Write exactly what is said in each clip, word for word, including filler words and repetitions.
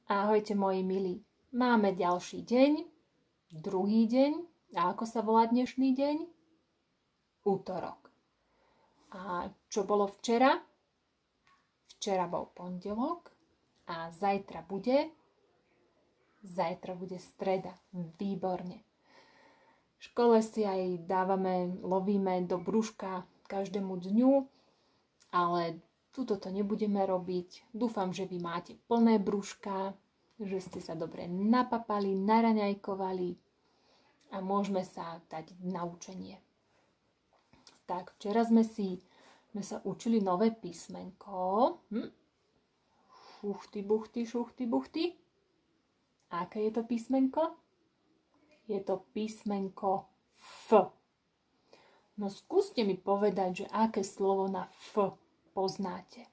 Ahojte moji milí. Máme ďalší deň, druhý deň. A ako sa volá dnešný deň? Útorok. A čo bolo včera? Včera bol pondelok a zajtra bude? Zajtra bude streda. Výborne. V škole si aj dávame, lovíme do brúška každému dňu, ale tuto to nebudeme robiť. Dúfam, že vy máte plné brúška, že ste sa dobre napapali, naraňajkovali a môžeme sa dať na učenie. Tak, včera sme si sme sa učili nové písmenko. Hm? Šuchty, buchty, šuchty, buchty. A aké je to písmenko? Je to písmenko F. No skúste mi povedať, že aké slovo na F poznáte.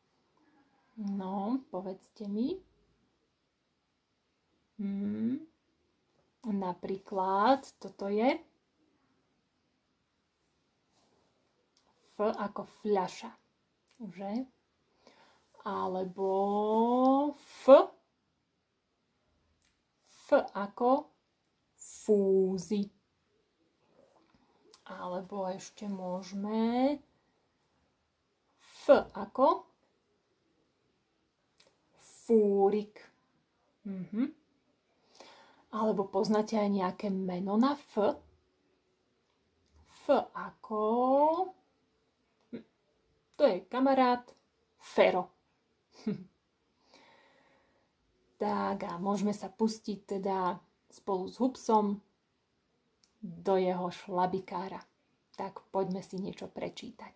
No, povedzte mi. Hmm. Napríklad, toto je F ako fľaša, že? Alebo F F ako fúzy. Alebo ešte môžeme F ako fúrik. Mhm. Alebo poznáte aj nejaké meno na F? F ako... To je kamarát Fero. Tak a môžeme sa pustiť teda spolu s Hupsom do jeho šlabikára. Tak poďme si niečo prečítať.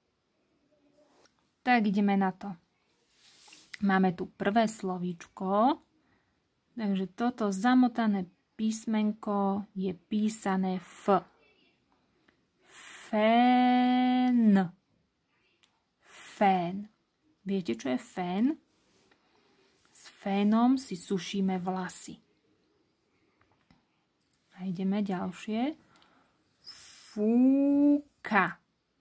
Tak ideme na to. Máme tu prvé slovíčko. Takže toto zamotané písmenko je písané F. Fén. Fén. Viete, čo je fén? S fénom si sušíme vlasy. A ideme ďalšie. Fúka.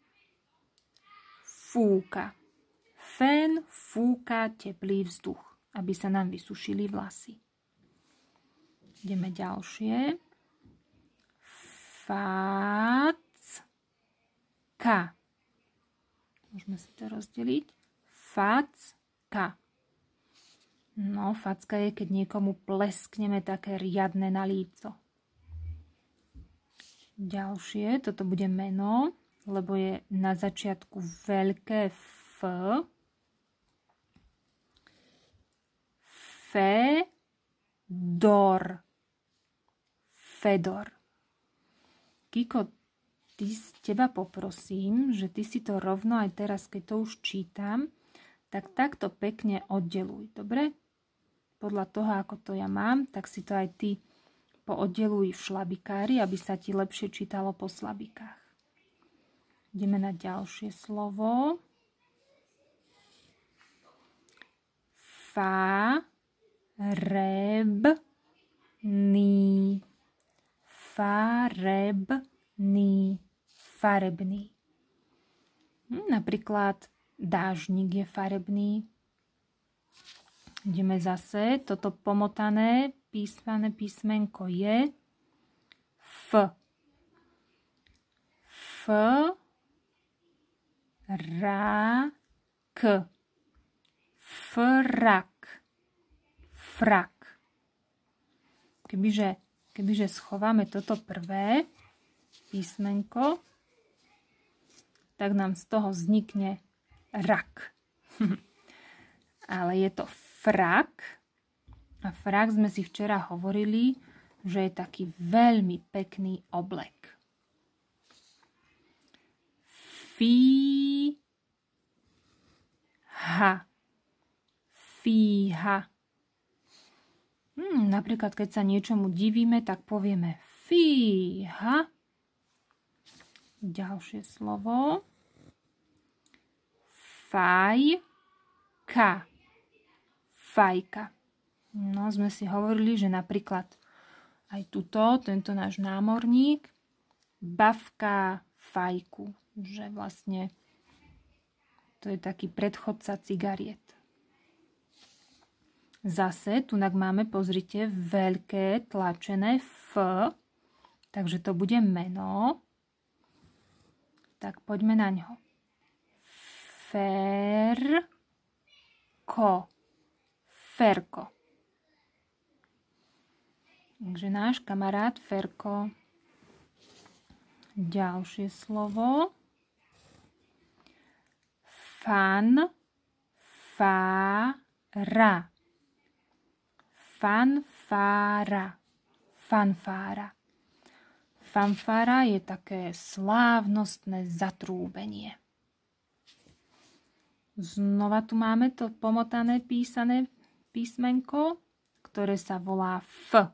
Fúka. Fén fúka teplý vzduch, aby sa nám vysušili vlasy. Ideme ďalšie. Facka. Môžeme si to rozdeliť. Facka. No, facka je, keď niekomu pleskneme také riadne na líco. Ďalšie, toto bude meno, lebo je na začiatku veľké F. Fedor. Fedor. Kiko, ty, teba poprosím, že ty si to rovno aj teraz, keď to už čítam, tak takto pekne oddeluj, dobre? Podľa toho, ako to ja mám, tak si to aj ty pooddeluj v šlabikári, aby sa ti lepšie čítalo po slabikách. Ideme na ďalšie slovo. Farebný. Farebný. Farebný. Napríklad dážnik je farebný. Ideme zase. Toto pomotané písmané písmenko je F. F. Ra. K. Frak. Frak. Kebyže, kebyže schováme toto prvé písmenko, tak nám z toho vznikne rak. Ale je to frak. A frak sme si včera hovorili, že je taký veľmi pekný oblek. Fíha. Fíha. Hmm, napríklad, keď sa niečomu divíme, tak povieme fíha. Ďalšie slovo. Fajka. Fajka. No, sme si hovorili, že napríklad aj tuto, tento náš námorník, bavka fajku. Že vlastne to je taký predchodca cigariet. Zase, tunak máme, pozrite, veľké tlačené F, takže to bude meno. Tak poďme na ňo. Ferko. Ferko. Takže náš kamarát Ferko. Ďalšie slovo. Fan. Fára. Fanfára. Fanfára. Fanfára je také slávnostné zatrúbenie. Znova tu máme to pomotané písané písmenko, ktoré sa volá F.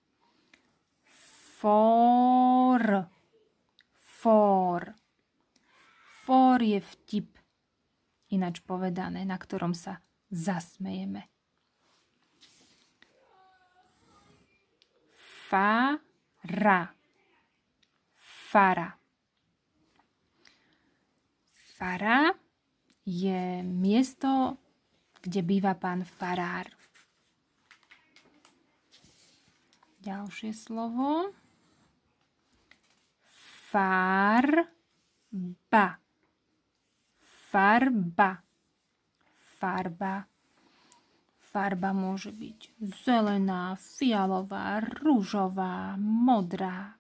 For. For. For je vtip, ináč povedané, na ktorom sa zasmejeme. Fara. Fara. Fara je miesto, kde býva pán farár. Ďalšie slovo. Farba. Farba. Farba. Farba môže byť zelená, fialová, ružová, modrá.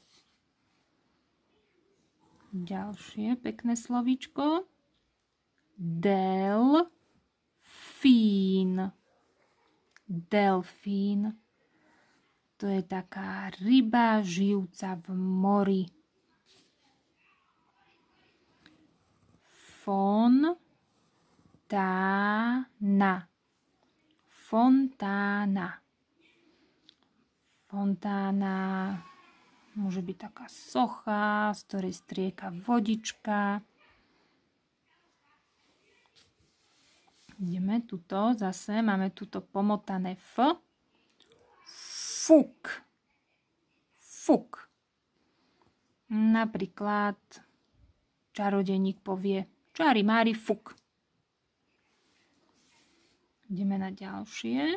Ďalšie pekné slovíčko. Delfín. Delfín. To je taká ryba žijúca v mori. Fontána. Fontána. Fontána môže byť taká socha, z ktorej strieka vodička. Ideme tuto, zase máme tuto pomotané F. Fuk. Fuk. Napríklad čarodejník povie čári mári fuk. Ideme na ďalšie.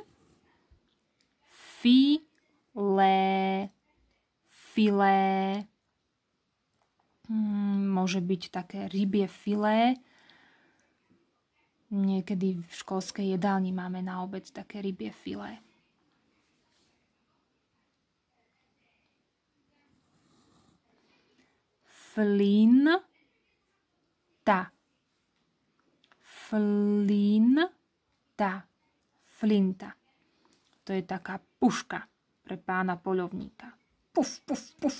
Filé. Filé. Hmm, môže byť také rybie filé. Niekedy v školskej jedálni máme na obed také rybie filé. Flinta. Flinta. Flinta. To je taká puška pre pána poľovníka. Puf, puf, puf.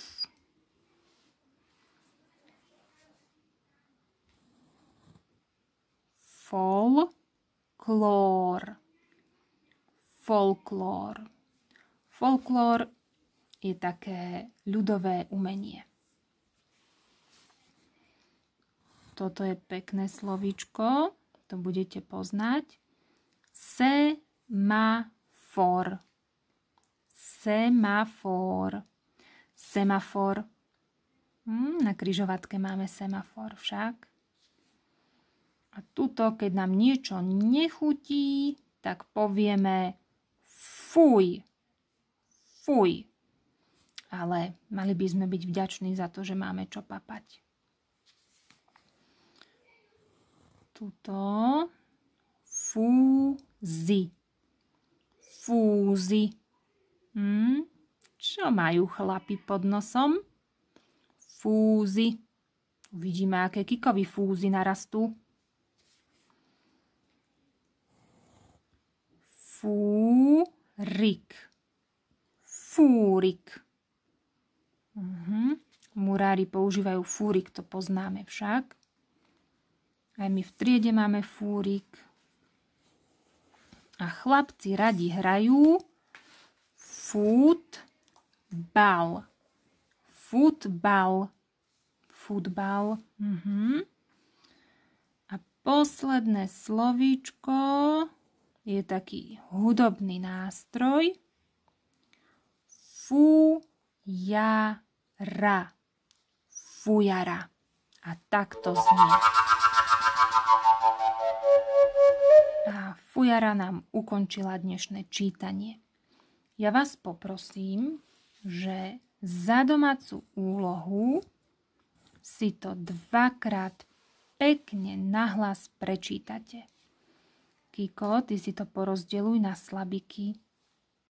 Folklór. Folklór. Folklór je také ľudové umenie. Toto je pekné slovíčko, to budete poznať. Semafor. Semafor. Semafor. Hm, na križovatke máme semafor však. A tuto, keď nám niečo nechutí, tak povieme fuj. Fuj. Ale mali by sme byť vďační za to, že máme čo papať. Tuto. Fúzi. Fúzi. Hm? Čo majú chlapi pod nosom? Fúzi. Uvidíme, aké kikový fúzy narastú. Fúrik. Fúrik. Mhm. Murári používajú fúrik, to poznáme však. Aj my v triede máme fúrik. A chlapci radi hrajú futbal. Futbal. Futbal. Mhm. A posledné slovíčko je taký hudobný nástroj. Fujara. Fujara. A takto znie. A Fujara nám ukončila dnešné čítanie. Ja vás poprosím, že za domácu úlohu si to dvakrát pekne nahlas prečítate. Kiko, ty si to porozdeľuj na slabiky